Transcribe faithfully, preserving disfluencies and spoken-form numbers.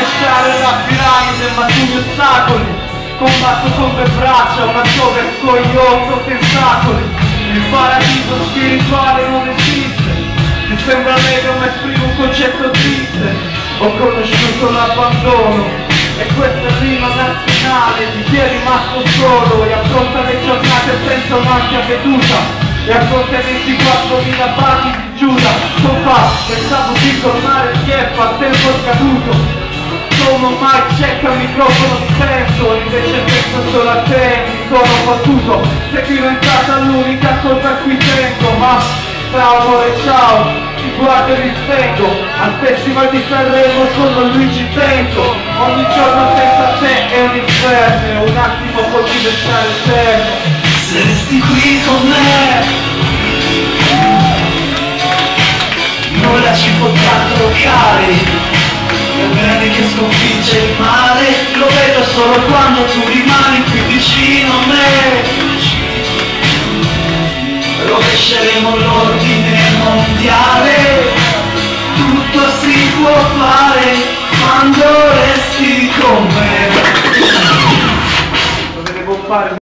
rovesciare la piramide ma sugli ostacoli, combatto con le braccia una soga e scoglioso tentacoli. Il paradiso spirituale non esiste, ti sembra meglio ma esprimo un concetto triste. Ho conosciuto l'abbandono e questa è rima nazionale di chi è rimasto solo e affronta le giornate senza un'ampia veduta e affronta i ventiquattromila baci di Giuda. Compa, pensavo di tornare indietro a tempo scaduto, sono mai cerca il microfono spento, invece penso solo a te, mi sono battuto, sei diventata l'unica cosa a cui tengo. Ma ciao amore, ciao, ti guardo e rispengo, al festival di Sanremo sono Luigi Tenco, ogni giorno senza te è un inferno, un attimo può diventare eterno. Se resti qui con me, nulla ci potrà toccare. Il bene che sconfigge il male lo vedo solo quando tu rimani qui vicino a me. Rovesceremo l'ordine mondiale, tutto si può fare quando resti con me. Lo devo fare.